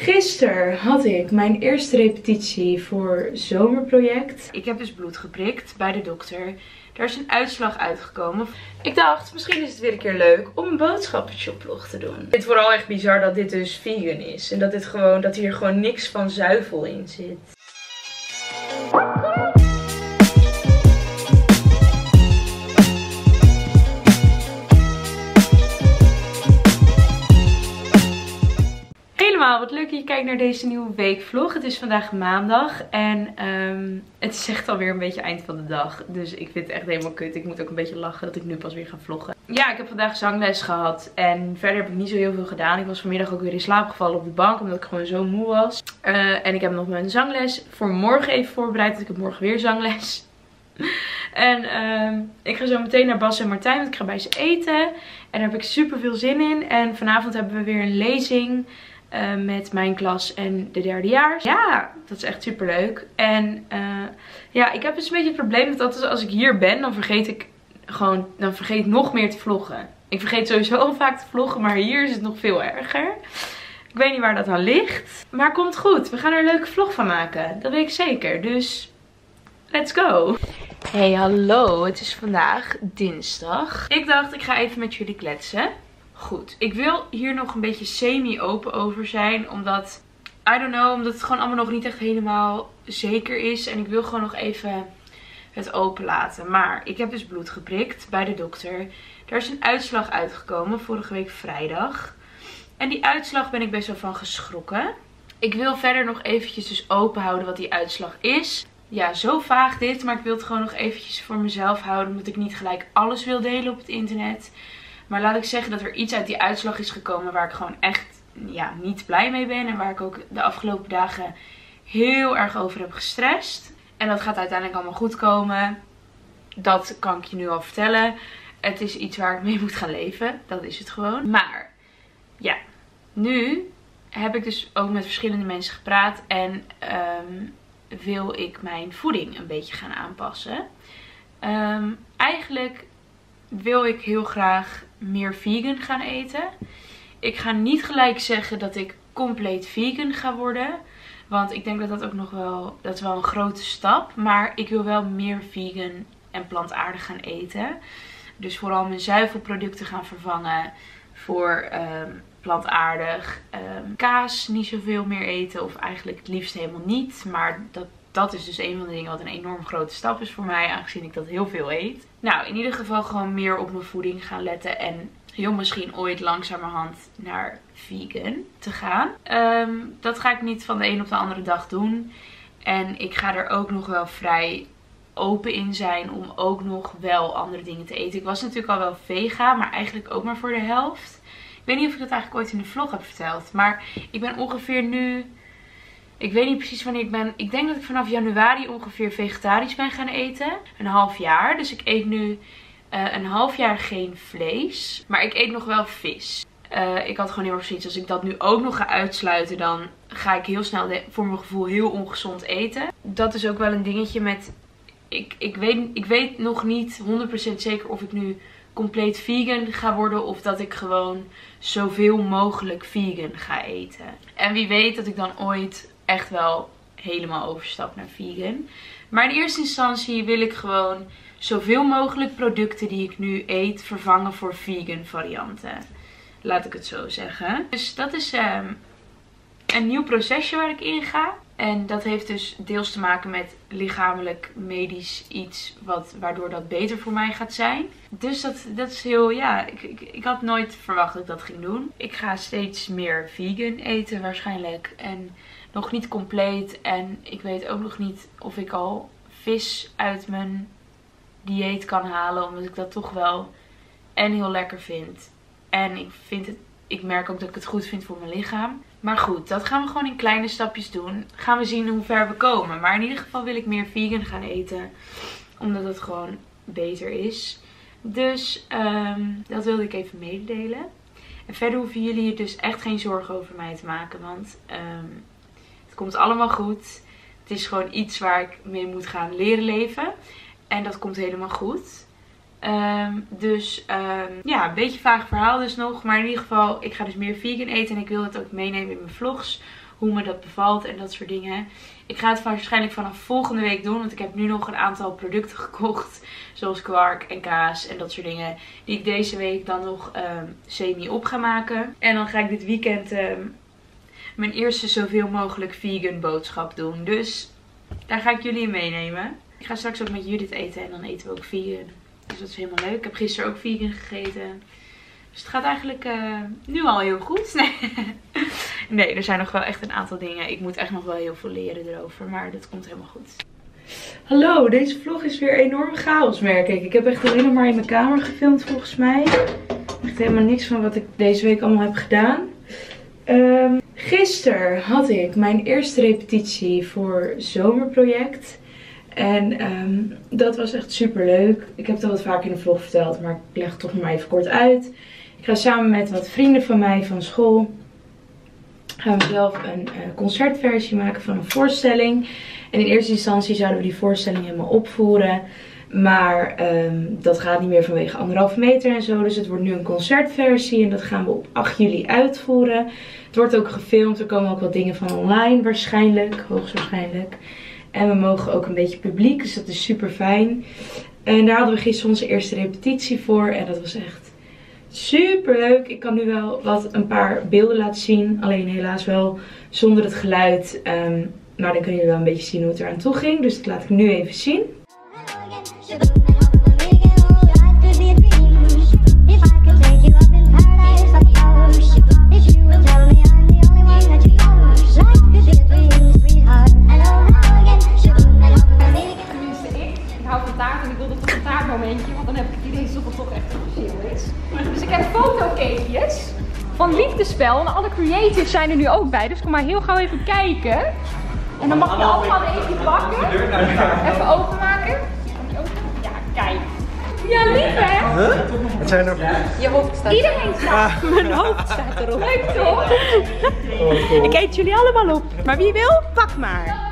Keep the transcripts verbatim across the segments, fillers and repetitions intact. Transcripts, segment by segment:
Gisteren had ik mijn eerste repetitie voor zomerproject. Ik heb dus bloed geprikt bij de dokter. Daar is een uitslag uitgekomen. Ik dacht, misschien is het weer een keer leuk om een boodschappenshopvlog te doen. Ik vind het vooral echt bizar dat dit dus vegan is. En dat, dit gewoon, dat hier gewoon niks van zuivel in zit. Helemaal, wat leuk dat je kijkt naar deze nieuwe weekvlog. Het is vandaag maandag en um, het is echt alweer een beetje eind van de dag. Dus ik vind het echt helemaal kut. Ik moet ook een beetje lachen dat ik nu pas weer ga vloggen. Ja, ik heb vandaag zangles gehad en verder heb ik niet zo heel veel gedaan. Ik was vanmiddag ook weer in slaap gevallen op de bank omdat ik gewoon zo moe was. Uh, en ik heb nog mijn zangles voor morgen even voorbereid, want ik heb morgen weer zangles. En uh, ik ga zo meteen naar Bas en Martijn, want ik ga bij ze eten. En daar heb ik super veel zin in. En vanavond hebben we weer een lezing. Uh, met mijn klas en de derdejaars. Ja, dat is echt super leuk. En uh, ja, ik heb dus een beetje het probleem dat altijd als ik hier ben, dan vergeet ik gewoon, dan vergeet ik nog meer te vloggen. Ik vergeet sowieso al vaak te vloggen, maar hier is het nog veel erger. Ik weet niet waar dat aan ligt. Maar komt goed, we gaan er een leuke vlog van maken. Dat weet ik zeker, dus let's go. Hey, hallo, het is vandaag dinsdag. Ik dacht, ik ga even met jullie kletsen. Goed, ik wil hier nog een beetje semi-open over zijn, omdat, I don't know, omdat het gewoon allemaal nog niet echt helemaal zeker is. En ik wil gewoon nog even het open laten. Maar ik heb dus bloed geprikt bij de dokter. Daar is een uitslag uitgekomen, vorige week vrijdag. En die uitslag ben ik best wel van geschrokken. Ik wil verder nog eventjes dus open houden wat die uitslag is. Ja, zo vaag dit, maar ik wil het gewoon nog eventjes voor mezelf houden, omdat ik niet gelijk alles wil delen op het internet. Maar laat ik zeggen dat er iets uit die uitslag is gekomen waar ik gewoon echt ja, niet blij mee ben. En waar ik ook de afgelopen dagen heel erg over heb gestrest. En dat gaat uiteindelijk allemaal goed komen. Dat kan ik je nu al vertellen. Het is iets waar ik mee moet gaan leven. Dat is het gewoon. Maar ja, nu heb ik dus ook met verschillende mensen gepraat. En um, wil ik mijn voeding een beetje gaan aanpassen. Um, eigenlijk wil ik heel graag meer vegan gaan eten. Ik ga niet gelijk zeggen dat ik compleet vegan ga worden. Want ik denk dat dat ook nog wel, dat is wel een grote stap. Maar ik wil wel meer vegan en plantaardig gaan eten. Dus vooral mijn zuivelproducten gaan vervangen voor um, plantaardig. Um, kaas niet zoveel meer eten. Of eigenlijk het liefst helemaal niet. Maar dat, dat is dus een van de dingen wat een enorm grote stap is voor mij. Aangezien ik dat heel veel eet. Nou, in ieder geval gewoon meer op mijn voeding gaan letten. En heel misschien ooit langzamerhand naar vegan te gaan. Um, dat ga ik niet van de een op de andere dag doen. En ik ga er ook nog wel vrij open in zijn om ook nog wel andere dingen te eten. Ik was natuurlijk al wel vega, maar eigenlijk ook maar voor de helft. Ik weet niet of ik dat eigenlijk ooit in de vlog heb verteld. Maar ik ben ongeveer nu... Ik weet niet precies wanneer ik ben. Ik denk dat ik vanaf januari ongeveer vegetarisch ben gaan eten. Een half jaar. Dus ik eet nu uh, een half jaar geen vlees. Maar ik eet nog wel vis. Uh, ik had gewoon heel erg zoiets. Als ik dat nu ook nog ga uitsluiten, dan ga ik heel snel voor mijn gevoel heel ongezond eten. Dat is ook wel een dingetje met... Ik, ik, weet, ik weet nog niet honderd procent zeker of ik nu compleet vegan ga worden. Of dat ik gewoon zoveel mogelijk vegan ga eten. En wie weet dat ik dan ooit echt wel helemaal overstap naar vegan. Maar in eerste instantie wil ik gewoon zoveel mogelijk producten die ik nu eet vervangen voor vegan varianten. Laat ik het zo zeggen. Dus dat is um, een nieuw procesje waar ik in ga. En dat heeft dus deels te maken met lichamelijk medisch iets wat, waardoor dat beter voor mij gaat zijn. Dus dat, dat is heel, ja, ik, ik, ik had nooit verwacht dat ik dat ging doen. Ik ga steeds meer vegan eten waarschijnlijk. En nog niet compleet. En ik weet ook nog niet of ik al vis uit mijn dieet kan halen. Omdat ik dat toch wel en heel lekker vind. En ik vind het, ik merk ook dat ik het goed vind voor mijn lichaam. Maar goed, dat gaan we gewoon in kleine stapjes doen. Gaan we zien hoe ver we komen. Maar in ieder geval wil ik meer vegan gaan eten. Omdat het gewoon beter is. Dus um, dat wilde ik even mededelen. En verder hoeven jullie je dus echt geen zorgen over mij te maken. Want um, het komt allemaal goed. Het is gewoon iets waar ik mee moet gaan leren leven. En dat komt helemaal goed. Um, dus um, ja, een beetje vaag verhaal dus nog. Maar in ieder geval, ik ga dus meer vegan eten. En ik wil het ook meenemen in mijn vlogs. hoe me dat bevalt en dat soort dingen. Ik ga het waarschijnlijk vanaf volgende week doen. Want ik heb nu nog een aantal producten gekocht. Zoals kwark en kaas en dat soort dingen. Die ik deze week dan nog um, semi op ga maken. En dan ga ik dit weekend um, mijn eerste zoveel mogelijk vegan boodschap doen. Dus daar ga ik jullie in meenemen. Ik ga straks ook met Judith eten en dan eten we ook vegan. Dus dat is helemaal leuk. Ik heb gisteren ook vegan gegeten. Dus het gaat eigenlijk uh, nu al heel goed. Nee. nee, er zijn nog wel echt een aantal dingen. Ik moet echt nog wel heel veel leren erover. Maar dat komt helemaal goed. Hallo, deze vlog is weer enorm chaos, merk ik. Ik heb echt alleen nog maar in mijn kamer gefilmd volgens mij. Echt helemaal niks van wat ik deze week allemaal heb gedaan. Um, gisteren had ik mijn eerste repetitie voor zomerproject. En um, dat was echt super leuk. Ik heb het al wat vaker in de vlog verteld, maar ik leg het toch nog maar even kort uit. Ik ga samen met wat vrienden van mij van school gaan we zelf een uh, concertversie maken van een voorstelling. En in eerste instantie zouden we die voorstelling helemaal opvoeren. Maar um, dat gaat niet meer vanwege anderhalve meter en zo. Dus het wordt nu een concertversie en dat gaan we op acht juli uitvoeren. Het wordt ook gefilmd. Er komen ook wat dingen van online waarschijnlijk. Hoogstwaarschijnlijk. En we mogen ook een beetje publiek. Dus dat is super fijn. En daar hadden we gisteren onze eerste repetitie voor. En dat was echt super leuk. Ik kan nu wel wat een paar beelden laten zien. Alleen helaas wel zonder het geluid. Um, maar dan kunnen jullie wel een beetje zien hoe het eraan toe ging. Dus dat laat ik nu even zien. Want dan heb ik het idee dat het toch echt officieel is. Dus ik heb fotocakejes van Liefdespel. En alle creatives zijn er nu ook bij. Dus kom maar heel gauw even kijken. En dan mag je allemaal eentje pakken. Even openmaken. Ja, kijk. Ja, lief hè? Huh? Het zijn er... Je hoofd staat. Iedereen staat. Mijn hoofd staat erop. Leuk toch? Oh, cool. Ik eet jullie allemaal op. Maar wie wil, pak maar.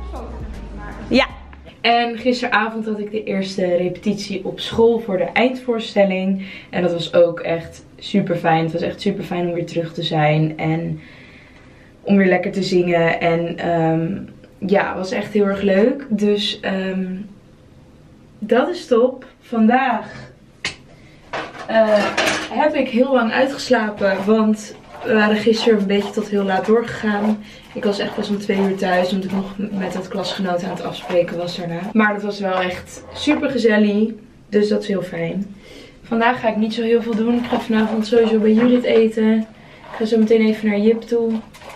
Ja. En gisteravond had ik de eerste repetitie op school voor de eindvoorstelling. En dat was ook echt super fijn. Het was echt super fijn om weer terug te zijn. En om weer lekker te zingen. En um, ja, het was echt heel erg leuk. Dus um, dat is top. Vandaag uh, heb ik heel lang uitgeslapen. Want we waren gisteren een beetje tot heel laat doorgegaan. Ik was echt pas om twee uur thuis, omdat ik nog met het klasgenoot aan het afspreken was daarna. Maar dat was wel echt super gezellig, dus dat is heel fijn. Vandaag ga ik niet zo heel veel doen. Ik ga vanavond sowieso bij Judith eten. Ik ga zo meteen even naar Jip toe.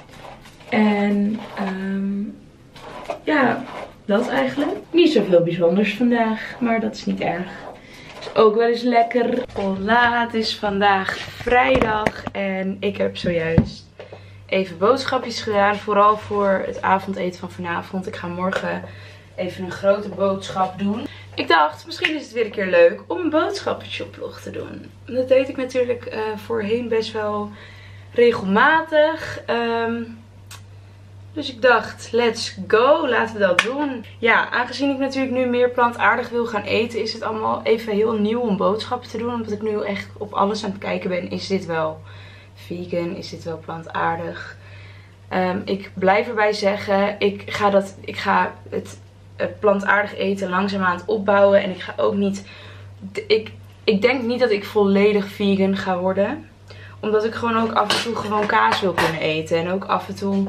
En um, ja, dat eigenlijk. Niet zoveel bijzonders vandaag, maar dat is niet erg. Is ook wel eens lekker. Hola, het is vandaag vrijdag en ik heb zojuist even boodschapjes gedaan. Vooral voor het avondeten van vanavond. Ik ga morgen even een grote boodschap doen. Ik dacht, misschien is het weer een keer leuk om een boodschappenshopvlog te doen. Dat deed ik natuurlijk uh, voorheen best wel regelmatig. Um, dus ik dacht, let's go, laten we dat doen. Ja, aangezien ik natuurlijk nu meer plantaardig wil gaan eten, is het allemaal even heel nieuw om boodschappen te doen. Omdat ik nu echt op alles aan het kijken ben, is dit wel vegan, is dit wel plantaardig? Um, ik blijf erbij zeggen, ik ga, dat, ik ga het, het plantaardig eten langzaam aan het opbouwen. En ik ga ook niet, ik, ik denk niet dat ik volledig vegan ga worden. Omdat ik gewoon ook af en toe gewoon kaas wil kunnen eten. En ook af en toe,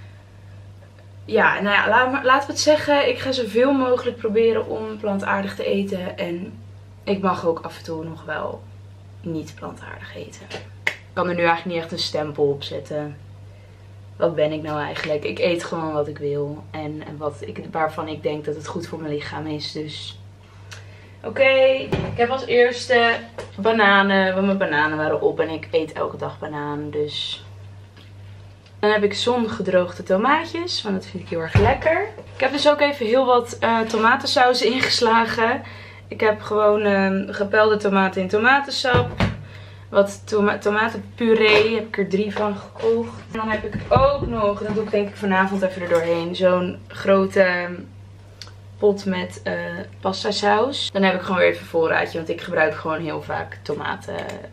ja, nou ja, laat, laten we het zeggen, ik ga zoveel mogelijk proberen om plantaardig te eten. En ik mag ook af en toe nog wel niet plantaardig eten. Ik kan er nu eigenlijk niet echt een stempel op zetten. Wat ben ik nou eigenlijk? Ik eet gewoon wat ik wil. En, en wat ik, waarvan ik denk dat het goed voor mijn lichaam is. Dus oké. Okay. Ik heb als eerste bananen. Want mijn bananen waren op. En ik eet elke dag bananen. Dus dan heb ik zongedroogde tomaatjes. Want dat vind ik heel erg lekker. Ik heb dus ook even heel wat uh, tomatensaus ingeslagen. Ik heb gewoon uh, gepelde tomaten in tomatensap. Wat toma tomatenpuree, heb ik er drie van gekocht. En dan heb ik ook nog, dat doe ik denk ik vanavond even er doorheen, zo'n grote pot met uh, pasta saus. Dan heb ik gewoon weer even een voorraadje, want ik gebruik gewoon heel vaak tomaten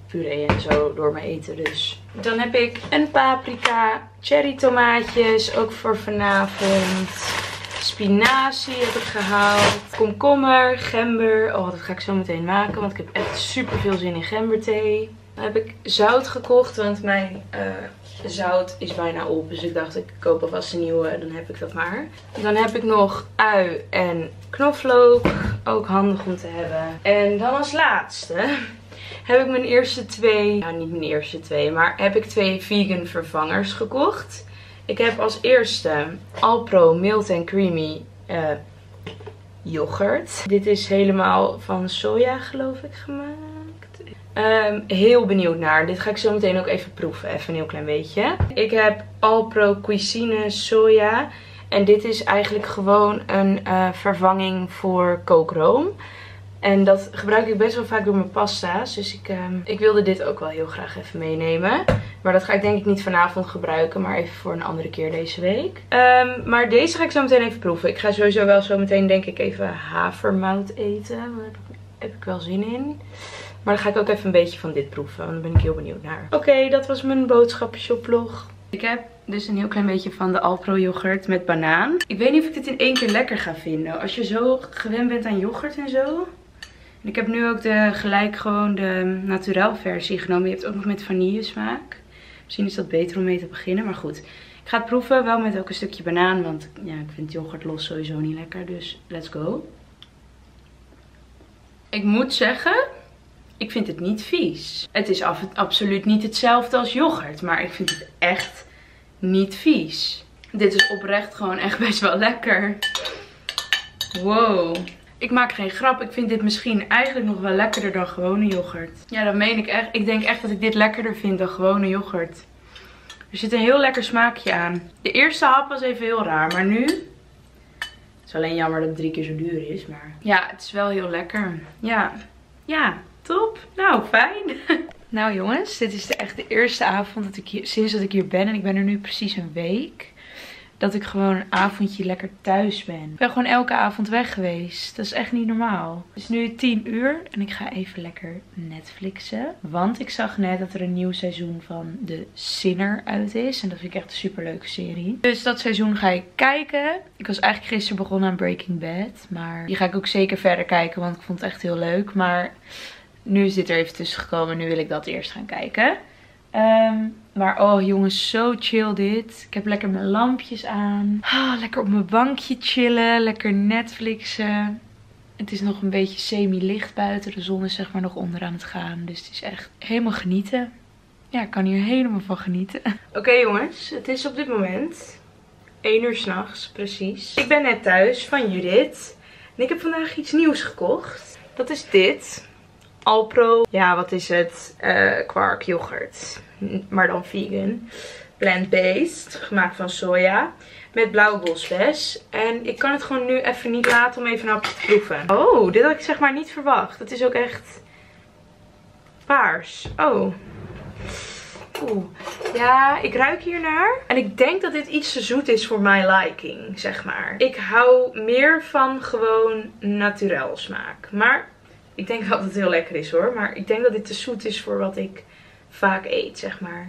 puree en zo door mijn eten. Dus dan heb ik een paprika, cherry tomaatjes, ook voor vanavond. Spinazie heb ik gehaald. Komkommer, gember. Oh, dat ga ik zo meteen maken, want ik heb echt super veel zin in gemberthee. Dan heb ik zout gekocht, want mijn uh, zout is bijna op. Dus ik dacht, ik koop alvast een nieuwe, dan heb ik dat maar. Dan heb ik nog ui en knoflook. Ook handig om te hebben. En dan als laatste heb ik mijn eerste twee, nou niet mijn eerste twee, maar heb ik twee vegan vervangers gekocht. Ik heb als eerste Alpro Mild and Creamy uh, yoghurt. Dit is helemaal van soja, geloof ik, gemaakt. Um, heel benieuwd naar. Dit ga ik zo meteen ook even proeven. Even een heel klein beetje. Ik heb Alpro Cuisine soja. En dit is eigenlijk gewoon een uh, vervanging voor kookroom. En dat gebruik ik best wel vaak door mijn pasta's. Dus ik, um, ik wilde dit ook wel heel graag even meenemen. Maar dat ga ik denk ik niet vanavond gebruiken. Maar even voor een andere keer deze week. Um, maar deze ga ik zo meteen even proeven. Ik ga sowieso wel zo meteen denk ik even havermout eten. Daar heb ik, heb ik wel zin in. Maar dan ga ik ook even een beetje van dit proeven. Want daar ben ik heel benieuwd naar. Oké, okay, dat was mijn boodschappenshopvlog. Ik heb dus een heel klein beetje van de Alpro yoghurt met banaan. Ik weet niet of ik dit in één keer lekker ga vinden. Als je zo gewend bent aan yoghurt en zo. En ik heb nu ook de, gelijk gewoon de naturel versie genomen. Je hebt ook nog met vanille smaak. Misschien is dat beter om mee te beginnen. Maar goed, ik ga het proeven. Wel met ook een stukje banaan. Want ja, ik vind yoghurt los sowieso niet lekker. Dus let's go. Ik moet zeggen, ik vind het niet vies. Het is af, absoluut niet hetzelfde als yoghurt. Maar ik vind het echt niet vies. Dit is oprecht gewoon echt best wel lekker. Wow. Ik maak geen grap. Ik vind dit misschien eigenlijk nog wel lekkerder dan gewone yoghurt. Ja, dat meen ik echt. Ik denk echt dat ik dit lekkerder vind dan gewone yoghurt. Er zit een heel lekker smaakje aan. De eerste hap was even heel raar. Maar nu... Het is alleen jammer dat het drie keer zo duur is. Maar ja, het is wel heel lekker. Ja. Ja, top. Nou, fijn. Nou jongens, dit is de, echt de eerste avond dat ik hier, sinds dat ik hier ben. En ik ben er nu precies een week. Dat ik gewoon een avondje lekker thuis ben. Ik ben gewoon elke avond weg geweest. Dat is echt niet normaal. Het is nu tien uur en ik ga even lekker Netflixen. Want ik zag net dat er een nieuw seizoen van The Sinner uit is. En dat vind ik echt een super leuke serie. Dus dat seizoen ga ik kijken. Ik was eigenlijk gisteren begonnen aan Breaking Bad. Maar die ga ik ook zeker verder kijken, want ik vond het echt heel leuk. Maar nu is dit er even tussen gekomen. Nu wil ik dat eerst gaan kijken. Um, maar oh jongens, zo chill dit. Ik heb lekker mijn lampjes aan. Oh, lekker op mijn bankje chillen. Lekker Netflixen. Het is nog een beetje semi-licht buiten. De zon is zeg maar nog onder aan het gaan. Dus het is echt helemaal genieten. Ja, ik kan hier helemaal van genieten. Oké okay, jongens, het is op dit moment één uur 's nachts, precies. Ik ben net thuis van Judith. En ik heb vandaag iets nieuws gekocht. Dat is dit. Alpro, ja wat is het, uh, kwark yoghurt, maar dan vegan, plant-based, gemaakt van soja, met blauwe bosbes. En ik kan het gewoon nu even niet laten om even een hapje te proeven. Oh, dit had ik zeg maar niet verwacht. Het is ook echt paars. Oh. Oeh. Ja, ik ruik hiernaar. En ik denk dat dit iets te zoet is voor mijn liking, zeg maar. Ik hou meer van gewoon naturel smaak. Maar... ik denk dat het heel lekker is hoor. Maar ik denk dat dit te zoet is voor wat ik vaak eet, zeg maar.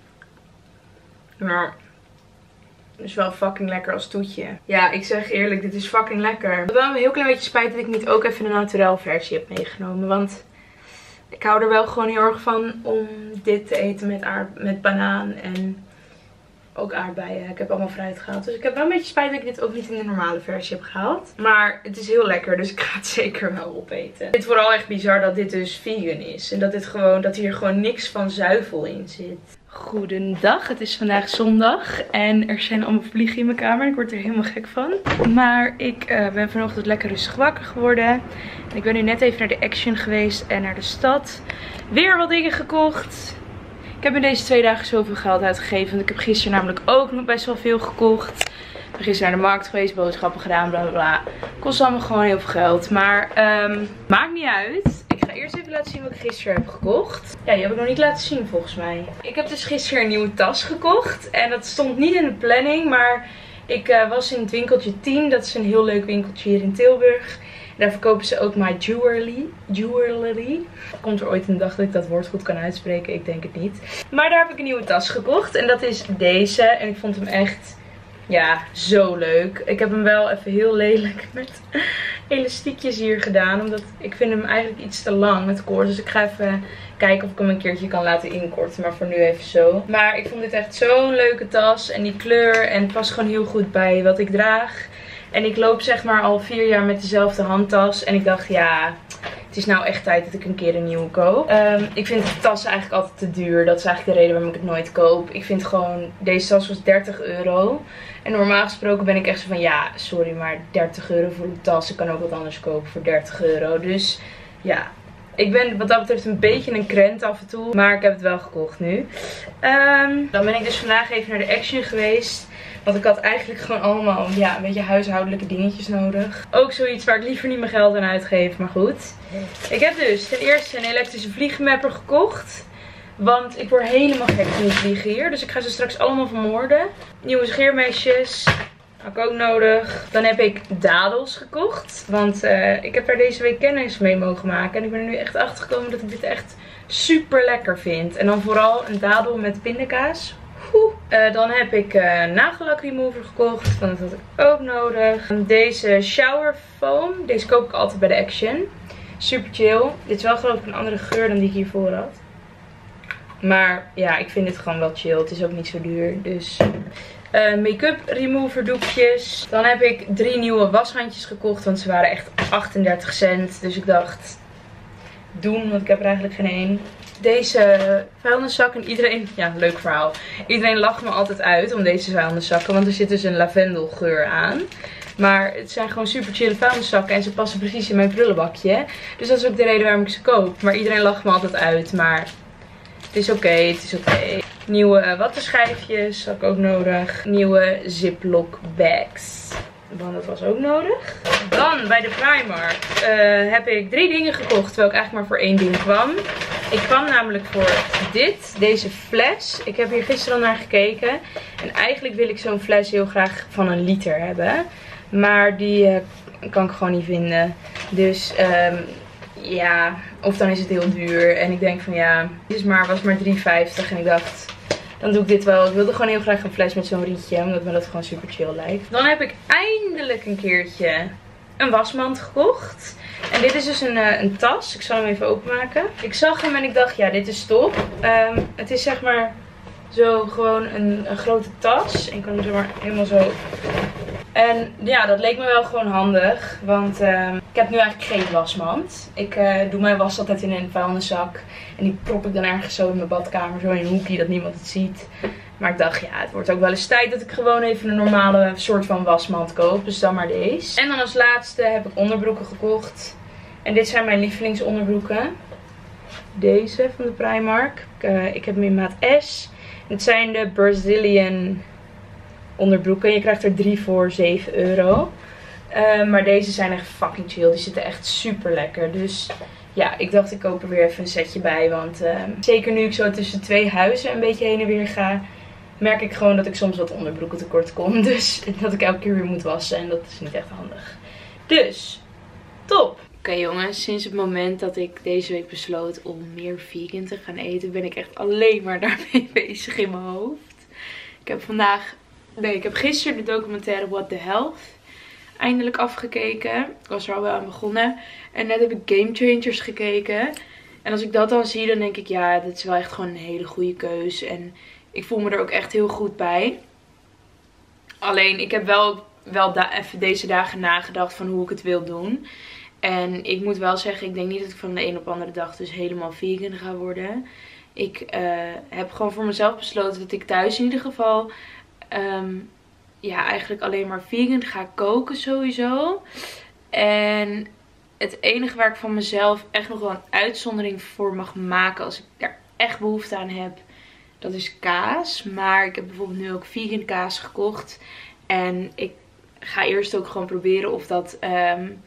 Nou, het is wel fucking lekker als toetje. Ja, ik zeg eerlijk, dit is fucking lekker. Ik heb wel een heel klein beetje spijt dat ik niet ook even een naturel versie heb meegenomen. Want ik hou er wel gewoon heel erg van om dit te eten met, aard met banaan en ook aardbeien. Ik heb allemaal fruit gehaald. Dus ik heb wel een beetje spijt dat ik dit ook niet in de normale versie heb gehaald. Maar het is heel lekker, dus ik ga het zeker wel opeten. Ik vind het vooral echt bizar dat dit dus vegan is. En dat, dit gewoon, dat hier gewoon niks van zuivel in zit. Goedendag, het is vandaag zondag. En er zijn allemaal vliegen in mijn kamer. Ik word er helemaal gek van. Maar ik uh, ben vanochtend lekker rustig wakker geworden. En ik ben nu net even naar de Action geweest en naar de stad. Weer wat dingen gekocht. Ik heb in deze twee dagen zoveel geld uitgegeven. Want ik heb gisteren namelijk ook nog best wel veel gekocht. Ik ben gisteren naar de markt geweest, boodschappen gedaan, bla bla bla. Kost allemaal gewoon heel veel geld. Maar um, maakt niet uit. Ik ga eerst even laten zien wat ik gisteren heb gekocht. Ja, die heb ik nog niet laten zien volgens mij. Ik heb dus gisteren een nieuwe tas gekocht. En dat stond niet in de planning. Maar ik uh, was in het winkeltje tien. Dat is een heel leuk winkeltje hier in Tilburg. En daar verkopen ze ook My Jewelry. Jewelry. Komt er ooit een dag dat ik dat woord goed kan uitspreken? Ik denk het niet. Maar daar heb ik een nieuwe tas gekocht. En dat is deze. En ik vond hem echt, ja, zo leuk. Ik heb hem wel even heel lelijk met elastiekjes hier gedaan. Omdat ik vind hem eigenlijk iets te lang, het koord. Dus ik ga even kijken of ik hem een keertje kan laten inkorten. Maar voor nu even zo. Maar ik vond dit echt zo'n leuke tas. En die kleur. En het past gewoon heel goed bij wat ik draag. En ik loop zeg maar al vier jaar met dezelfde handtas. En ik dacht, ja, het is nou echt tijd dat ik een keer een nieuwe koop. Um, ik vind de tas eigenlijk altijd te duur. Dat is eigenlijk de reden waarom ik het nooit koop. Ik vind gewoon, deze tas was dertig euro. En normaal gesproken ben ik echt zo van, ja, sorry, maar dertig euro voor een tas. Ik kan ook wat anders kopen voor dertig euro. Dus ja, ik ben wat dat betreft een beetje een krent af en toe. Maar ik heb het wel gekocht nu. Um, dan ben ik dus vandaag even naar de Action geweest. Want ik had eigenlijk gewoon allemaal, ja, een beetje huishoudelijke dingetjes nodig. Ook zoiets waar ik liever niet mijn geld aan uitgeef, maar goed. Ik heb dus ten eerste een elektrische vliegmapper gekocht. Want ik word helemaal gek van die vliegen hier. Dus ik ga ze straks allemaal vermoorden. Nieuwe scheermesjes. Had ik ook nodig. Dan heb ik dadels gekocht. Want uh, ik heb daar deze week kennis mee mogen maken. En ik ben er nu echt achter gekomen dat ik dit echt super lekker vind. En dan vooral een dadel met pindakaas. Uh, dan heb ik uh, nagellak remover gekocht. Want dat had ik ook nodig. Deze shower foam. Deze koop ik altijd bij de Action. Super chill. Dit is wel geloof ik een andere geur dan die ik hiervoor had. Maar ja, ik vind dit gewoon wel chill. Het is ook niet zo duur. Dus uh, make-up remover doekjes. Dan heb ik drie nieuwe washandjes gekocht. Want ze waren echt achtendertig cent. Dus ik dacht, doen. Want ik heb er eigenlijk geen één. Deze vuilniszak. En iedereen, ja, leuk verhaal. Iedereen lacht me altijd uit om deze vuilniszakken. Want er zit dus een lavendelgeur aan. Maar het zijn gewoon super chille vuilniszakken. En ze passen precies in mijn prullenbakje. Dus dat is ook de reden waarom ik ze koop. Maar iedereen lacht me altijd uit. Maar het is oké, okay, het is oké. Okay. Nieuwe wattenschijfjes had ik ook nodig. Nieuwe Ziploc bags. Want dat was ook nodig. Dan bij de Primark uh, heb ik drie dingen gekocht. Terwijl ik eigenlijk maar voor één ding kwam. Ik kwam namelijk voor dit. Deze fles. Ik heb hier gisteren al naar gekeken. En eigenlijk wil ik zo'n fles heel graag van een liter hebben. Maar die uh, kan ik gewoon niet vinden. Dus um, ja, of dan is het heel duur. En ik denk van ja, dit is maar, was maar drie vijftig. En ik dacht, dan doe ik dit wel. Ik wilde gewoon heel graag een fles met zo'n rietje. Omdat me dat gewoon super chill lijkt. Dan heb ik eindelijk een keertje een wasmand gekocht. En dit is dus een, uh, een tas. Ik zal hem even openmaken. Ik zag hem en ik dacht, ja, dit is top. Um, het is zeg maar zo gewoon een, een grote tas. En ik kan hem zo maar helemaal zo. En ja, dat leek me wel gewoon handig. Want uh, ik heb nu eigenlijk geen wasmand. Ik uh, doe mijn was altijd in een vuilniszak. En die prop ik dan ergens zo in mijn badkamer. Zo in een hoekje dat niemand het ziet. Maar ik dacht, ja, het wordt ook wel eens tijd dat ik gewoon even een normale soort van wasmand koop. Dus dan maar deze. En dan als laatste heb ik onderbroeken gekocht. En dit zijn mijn lievelingsonderbroeken. Deze van de Primark. Ik, uh, ik heb hem in maat S. Het zijn de Brazilian onderbroeken. Je krijgt er drie voor zeven euro. Uh, maar deze zijn echt fucking chill. Die zitten echt super lekker. Dus ja, ik dacht ik koop er weer even een setje bij. Want uh, zeker nu ik zo tussen twee huizen een beetje heen en weer ga, merk ik gewoon dat ik soms wat onderbroeken tekort kom. Dus dat ik elke keer weer moet wassen. En dat is niet echt handig. Dus, top! Oké okay, jongens, sinds het moment dat ik deze week besloot om meer vegan te gaan eten, ben ik echt alleen maar daarmee bezig in mijn hoofd. Ik heb vandaag, nee, ik heb gisteren de documentaire What the Health eindelijk afgekeken. Ik was er al wel aan begonnen. En net heb ik Game Changers gekeken. En als ik dat dan zie, dan denk ik, ja, dit is wel echt gewoon een hele goede keus. En ik voel me er ook echt heel goed bij. Alleen, ik heb wel, wel da- even deze dagen nagedacht van hoe ik het wil doen. En ik moet wel zeggen, ik denk niet dat ik van de een op de andere dag dus helemaal vegan ga worden. Ik uh, heb gewoon voor mezelf besloten dat ik thuis in ieder geval um, ja, eigenlijk alleen maar vegan ga koken sowieso. En het enige waar ik van mezelf echt nog wel een uitzondering voor mag maken als ik daar echt behoefte aan heb, dat is kaas. Maar ik heb bijvoorbeeld nu ook vegan kaas gekocht. En ik ga eerst ook gewoon proberen of dat Um,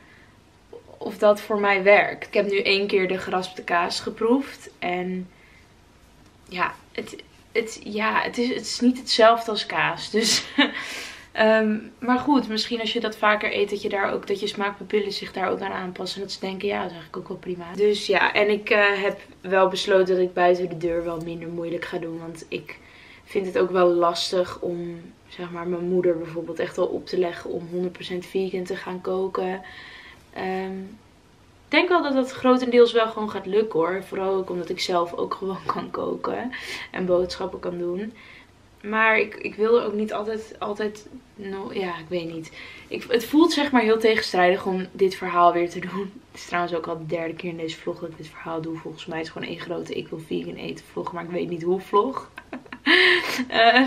Of dat voor mij werkt. Ik heb nu één keer de geraspte kaas geproefd. En ja, het, het, ja, het, is, het is niet hetzelfde als kaas. Dus Um, maar goed, misschien als je dat vaker eet, dat je daar ook, dat je smaakpapillen zich daar ook aan aanpassen. En dat ze denken, ja, dat is eigenlijk ook wel prima. Dus ja, en ik uh, heb wel besloten dat ik buiten de deur wel minder moeilijk ga doen. Want ik vind het ook wel lastig om, zeg maar, mijn moeder bijvoorbeeld echt wel op te leggen om honderd procent vegan te gaan koken. Um, Ik denk wel dat dat grotendeels wel gewoon gaat lukken hoor. Vooral ook omdat ik zelf ook gewoon kan koken en boodschappen kan doen. Maar ik, ik wil er ook niet altijd, altijd, no, ja ik weet niet. Ik, het voelt zeg maar heel tegenstrijdig om dit verhaal weer te doen. Het is trouwens ook al de derde keer in deze vlog dat ik dit verhaal doe. Volgens mij is het gewoon één grote ik wil vegan eten vlog, maar ik weet niet hoe vlog. uh,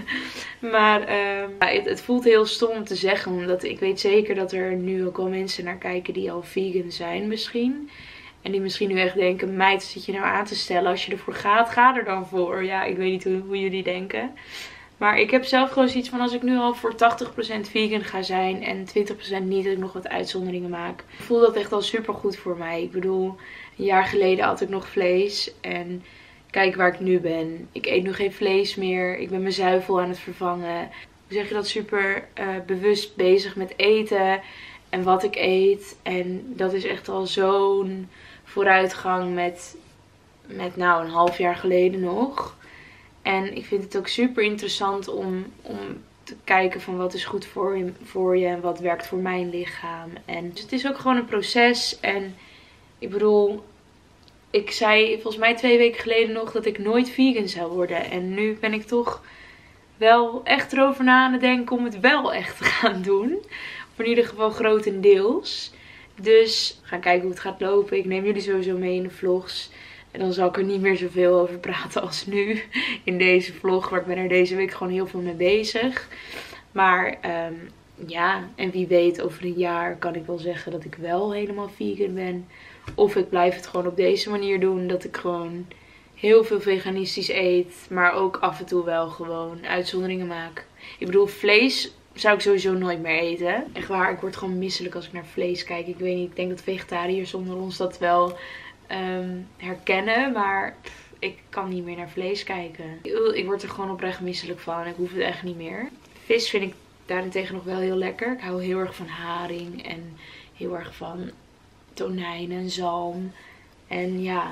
maar uh, het, het voelt heel stom om te zeggen, omdat ik weet zeker dat er nu ook wel mensen naar kijken die al vegan zijn misschien. En die misschien nu echt denken, meid, zit je nou aan te stellen? Als je ervoor gaat, ga er dan voor. Ja, ik weet niet hoe, hoe jullie denken. Maar ik heb zelf gewoon zoiets van, als ik nu al voor tachtig procent vegan ga zijn en twintig procent niet, dat ik nog wat uitzonderingen maak. Ik voel dat echt al super goed voor mij. Ik bedoel, een jaar geleden had ik nog vlees en kijk waar ik nu ben. Ik eet nu geen vlees meer. Ik ben mijn zuivel aan het vervangen. Hoe zeg je dat? Super uh, bewust bezig met eten en wat ik eet. En dat is echt al zo'n vooruitgang met, met nou een half jaar geleden nog. En ik vind het ook super interessant om, om te kijken van wat is goed voor je, voor je en wat werkt voor mijn lichaam. En dus het is ook gewoon een proces. En ik bedoel, ik zei volgens mij twee weken geleden nog dat ik nooit vegan zou worden. En nu ben ik toch wel echt erover na aan het denken om het wel echt te gaan doen. Of in ieder geval grotendeels. Dus we gaan kijken hoe het gaat lopen. Ik neem jullie sowieso mee in de vlogs. En dan zal ik er niet meer zoveel over praten als nu in deze vlog. Maar ik ben er deze week gewoon heel veel mee bezig. Maar um, ja, en wie weet over een jaar kan ik wel zeggen dat ik wel helemaal vegan ben. Of ik blijf het gewoon op deze manier doen. Dat ik gewoon heel veel veganistisch eet. Maar ook af en toe wel gewoon uitzonderingen maak. Ik bedoel, vlees zou ik sowieso nooit meer eten. Echt waar, ik word gewoon misselijk als ik naar vlees kijk. Ik weet niet, ik denk dat vegetariërs onder ons dat wel um, herkennen. Maar pff, ik kan niet meer naar vlees kijken. Ik word er gewoon oprecht misselijk van en ik hoef het echt niet meer. Vis vind ik daarentegen nog wel heel lekker. Ik hou heel erg van haring en heel erg van tonijn en zalm. En ja,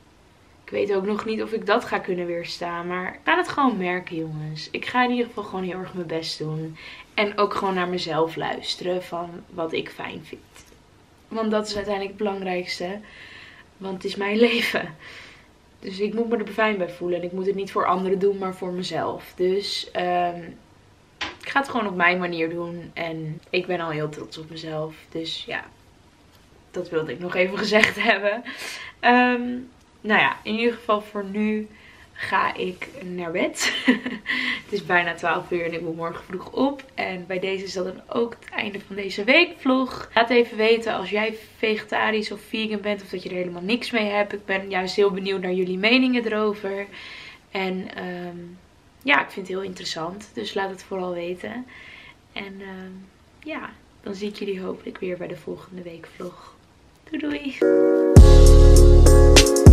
ik weet ook nog niet of ik dat ga kunnen weerstaan. Maar ik ga het gewoon merken, jongens. Ik ga in ieder geval gewoon heel erg mijn best doen. En ook gewoon naar mezelf luisteren van wat ik fijn vind. Want dat is uiteindelijk het belangrijkste. Want het is mijn leven. Dus ik moet me er fijn bij voelen. En ik moet het niet voor anderen doen, maar voor mezelf. Dus um, ik ga het gewoon op mijn manier doen. En ik ben al heel trots op mezelf. Dus ja, dat wilde ik nog even gezegd hebben. Um, nou ja, in ieder geval voor nu ga ik naar bed. Het is bijna twaalf uur en ik moet morgen vroeg op. En bij deze is dat dan ook het einde van deze weekvlog. Laat even weten als jij vegetarisch of vegan bent of dat je er helemaal niks mee hebt. Ik ben juist heel benieuwd naar jullie meningen erover. En um, ja, ik vind het heel interessant. Dus laat het vooral weten. En um, ja, dan zie ik jullie hopelijk weer bij de volgende weekvlog. Doei doei!